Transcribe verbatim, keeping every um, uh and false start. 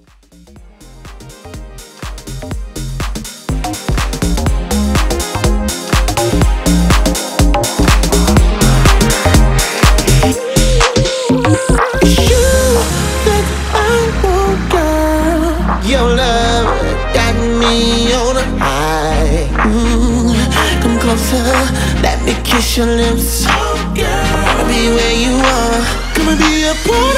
Your love got me on a high. Mm, come closer, let me kiss your lips. I'ma be where you are. Come and be a part.